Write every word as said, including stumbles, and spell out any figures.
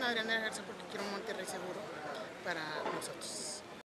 Adrián de la Garza porque quiero un Monterrey seguro para nosotros.